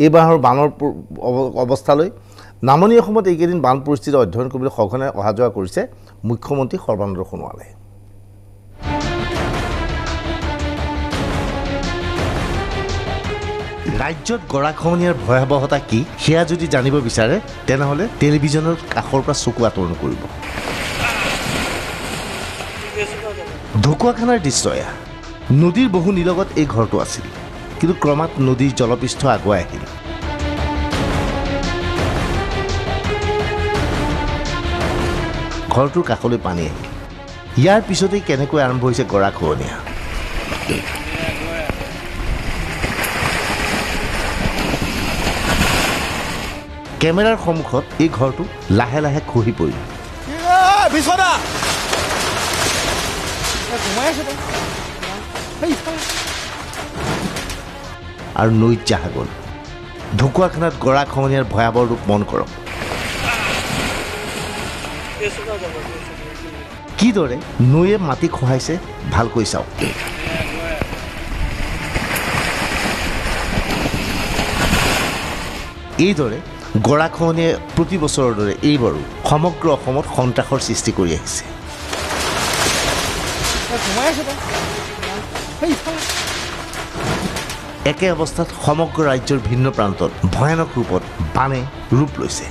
এইবাৰৰ বানৰ অৱস্থালৈ নামনি অসমত এইকেইদিন বান পৰিস্থিতি অধ্যয়ন কৰিবলৈ সঘনাই অহা যোৱা কৰিছে মুখ্যমন্ত্ৰী সৰ্বানন্দ সোণোৱালে। ৰাজ্যত গৰাখহনীয়াৰ ভয়াৱহতা কি সেয়া যদি জানিব বিচাৰে তেনেহ'লে টেলিভিছনৰ কাষৰ পৰা চকু আঁতৰ নকৰিব। ঢকুৱাখানাৰ দৃশ্য এয়া। নদীৰ বহু নিলগত এই ঘৰটো আছিল, কিন্তু ক্ৰমাৎ নদীৰ জলপৃষ্ঠ আগুৱাই আহিল। ঘৰটোৰ কাষলৈ পানী আহিল। ইয়াৰ পিছতেই কেনেকৈ আৰম্ভ হৈছে গৰাখহনীয়া। কেমেৰাৰ সন্মুখত এই ঘৰটো লাহে লাহে খহি পৰিল। আৰু নৈত জাহা গ'ল। ঢকুৱাখানাত গৰাখহনীয়াৰ ভয়াৱহ ৰূপ মন কৰক। কিদৰে নৈয়ে মাটি খহাইছে ভালকৈ চাওক। এইদৰে গৰাখহনীয়ে প্ৰতি বছৰৰ দৰে এইবাৰো সমগ্ৰ অসমত সন্ত্ৰাসৰ সৃষ্টি কৰি আহিছে। একে অৱস্থাত সমগ্ৰ ৰাজ্যৰ ভিন্ন প্ৰান্তত ভয়ানক ৰূপত বানে ৰূপ লৈছে।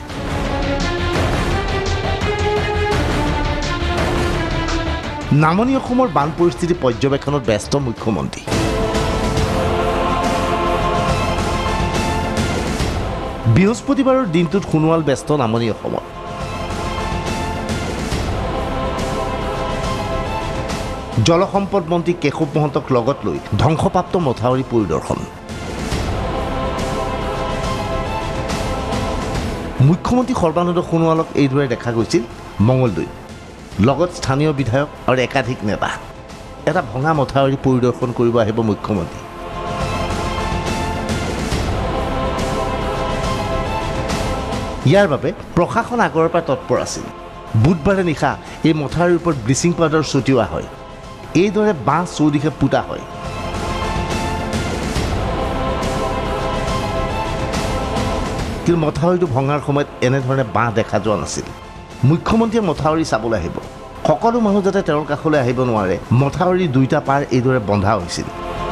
নামনি অসমৰ বান পৰিস্থিতি পৰ্যবেক্ষণত ব্যস্ত মুখ্যমন্ত্ৰী। বৃহস্পতিবাৰৰ দিনটোত সোণোৱাল ব্যস্ত নামনি অসমত। জলসম্পদ মন্ত্ৰী কেশৱ মহন্তক লগত লৈ ধ্বংসপ্ৰাপ্ত মথাউৰি পৰিদৰ্শন। মুখ্যমন্ত্ৰী সৰ্বানন্দ সোণোৱালক এইদৰে দেখা গৈছিল মঙলদৈত, লগত স্থানীয় বিধায়ক আৰু একাধিক নেতা। এটা ভঙা মথাউৰি পৰিদৰ্শন কৰিব আহিব মুখ্যমন্ত্ৰী। ইয়াৰ বাবে প্ৰশাসন আগৰ পৰা তৎপৰ আছিল। বুধবাৰে নিশা এই মথাউৰিৰ ওপৰত ব্লিচিং পাউডাৰ ছটিওৱা হয়। এইদৰে বাঁহ চৌদিশে পোতা হয়। কিন্তু মথাউৰিটো ভঙাৰ সময়ত এনেধৰণে বাঁহ দেখা যোৱা নাছিল। মুখ্যমন্ত্ৰীয়ে মথাউৰি চাবলৈ আহিব। সকলো মানুহ যাতে তেওঁৰ কাষলৈ আহিব নোৱাৰে, মথাউৰি দুয়োটা পাৰ এইদৰে বন্ধা হৈছিল।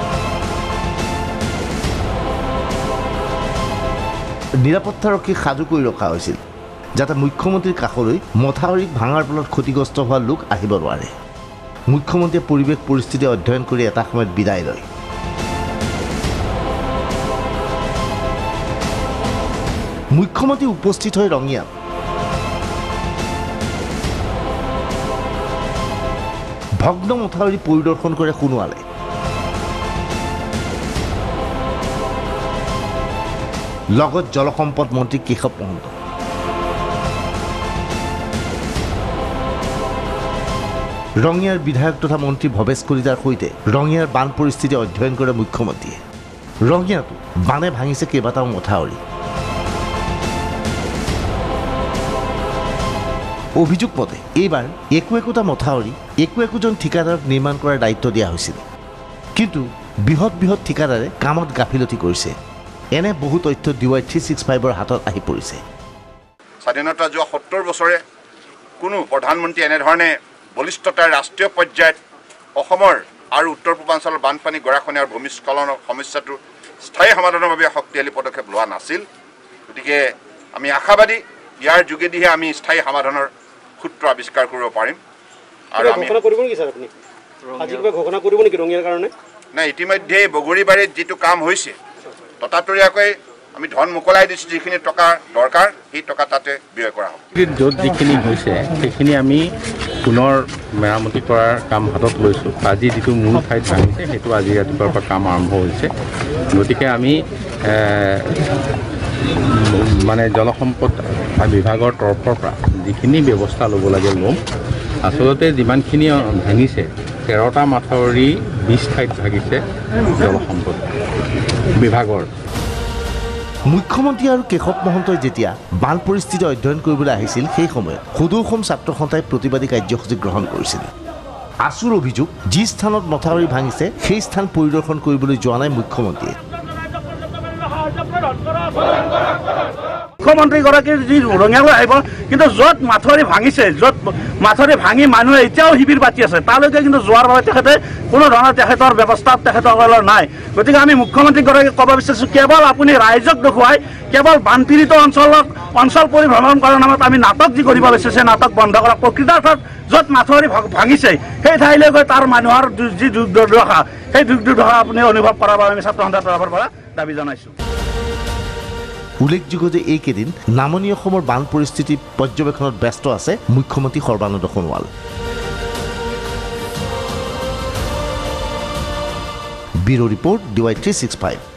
নিৰাপত্তাৰক্ষীক সাজু কৰি ৰখা হৈছিল, যাতে মুখ্যমন্ত্ৰীৰ কাষলৈ মথাউৰিক ভাঙাৰ ফলত ক্ষতিগ্ৰস্ত হোৱা লোক আহিব নোৱাৰে। মুখ্যমন্ত্ৰীয়ে পৰিৱেশ পৰিস্থিতি অধ্যয়ন কৰি এটা সময়ত বিদায় লয়। মুখ্যমন্ত্ৰী উপস্থিত হৈ ৰঙিয়াত। ভগ্ন মথাউৰি পৰিদৰ্শন কৰে সোণোৱালে। লগত জলসম্পদ মন্ত্ৰী কেশৱ মহন্ত। ৰঙিয়াৰ বিধায়ক তথা মন্ত্ৰী ভৱেশ কলিতাৰ সৈতে ৰঙিয়াৰ বান পৰিস্থিতি অধ্যয়ন কৰে মুখ্যমন্ত্ৰীয়ে। ৰঙিয়াতো বানে ভাঙিছে কেইবাটাও মথাউৰি। অভিযোগ মতে এইবাৰ একোটা মথাউৰি একোজন ঠিকাদাৰক নিৰ্মাণ কৰাৰ দায়িত্ব দিয়া হৈছিল, কিন্তু বৃহৎ ঠিকাদাৰে কামত গাফিলতি কৰিছে। এনে বহু তথ্য DY 365ৰ হাতত আহি পৰিছে। স্বাধীনতা যোৱা 70 বছৰে কোনো প্ৰধানমন্ত্ৰী এনেধৰণে বলিষ্ঠতাৰ ৰাষ্ট্ৰীয় পৰ্যায়ত অসমৰ আৰু উত্তৰ পূৰ্বাঞ্চলৰ বানপানী গৰাখহনীয়া আৰু ভূমিস্খলনৰ সমস্যাটোৰ স্থায়ী সমাধানৰ বাবে শক্তিশালী পদক্ষেপ লোৱা নাছিল। গতিকে আমি আশাবাদী ইয়াৰ যোগেদিহে আমি স্থায়ী সমাধানৰ সূত্ৰ আৱিষ্কাৰ কৰিব পাৰিম। আৰু আমি ঘোষণা কৰিব নেকি স্যাৰ, আপুনি আজি কিবা ঘোষণা কৰিব নেকি ৰঙিয়াৰ কাৰণে? নাই, ইতিমধ্যে বগৰীবাৰীত যিটো কাম হৈছে ততাতৰীয়াকৈ আমি ধন মোকলাই দিছোঁ। যিখিনি টকা দৰকাৰ সেই টকা তাতে ব্যয় কৰা হ'ব। য'ত যিখিনি হৈছে সেইখিনি আমি পুনৰ মেৰামতি কৰাৰ কাম হাতত লৈছোঁ। আজি যিটো মূল ঠাইত ভাঙিছে সেইটো আজি ৰাতিপুৱাৰ পৰা কাম আৰম্ভ হৈছে। গতিকে আমি মানে জলসম্পদ বিভাগৰ তৰফৰ পৰা যিখিনি ব্যৱস্থা ল'ব লাগে ল'ম। আচলতে যিমানখিনি ভাঙিছে 13টা মাথাউৰি 20 ঠাইত ভাঙিছে জলসম্পদ বিভাগৰ। মুখ্যমন্ত্ৰী আৰু কেশৱ মহন্তই যেতিয়া বান পৰিস্থিতি অধ্যয়ন কৰিবলৈ আহিছিল, সেই সময়ত সদৌ অসম ছাত্ৰ সন্থাই প্ৰতিবাদী কাৰ্যসূচী গ্ৰহণ কৰিছিল। আছুৰ অভিযোগ, যি স্থানত মথাউৰি ভাঙিছে সেই স্থান পৰিদৰ্শন কৰিবলৈ যোৱা নাই মুখ্যমন্ত্ৰীয়ে। মুখ্যমন্ত্ৰীগৰাকী যি ৰঙিয়ালৈ আহিব কিন্তু য'ত মাথৰি ভাঙিছে য'ত মাথৰি ভাঙি মানুহে এতিয়াও শিবিৰ পাতি আছে তালৈকে কিন্তু যোৱাৰ বাবে তেখেতে কোনো ধৰণৰ তেখেতৰ ব্যৱস্থা তেখেতসকলৰ নাই গতিকে আমি মুখ্যমন্ত্ৰীগৰাকীক ক'ব বিচাৰিছোঁ কেৱল আপুনি ৰাইজক দেখুৱাই কেৱল বানপীড়িত অঞ্চল পৰিভ্ৰমণ কৰাৰ নামত আমি নাটক যি কৰিব বিচাৰিছে নাটক বন্ধ কৰক প্ৰকৃতাৰ্থত য'ত মাথৰি ভাঙিছে সেই ঠাইলৈ গৈ তাৰ মানুহৰ যি দুৰ্দশা সেই দুৰ্দশা আপুনি অনুভৱ কৰাৰ বাবে আমি ছাত্ৰ সন্থাৰ তৰফৰ পৰা দাবী জনাইছোঁ উল্লেখযোগ্য যে এইকেইদিন নামনি অসমৰ বান পৰিস্থিতি পৰ্যবেক্ষণত ব্যস্ত আছে মুখ্যমন্ত্ৰী Sarbananda Sonowal bureau report DY365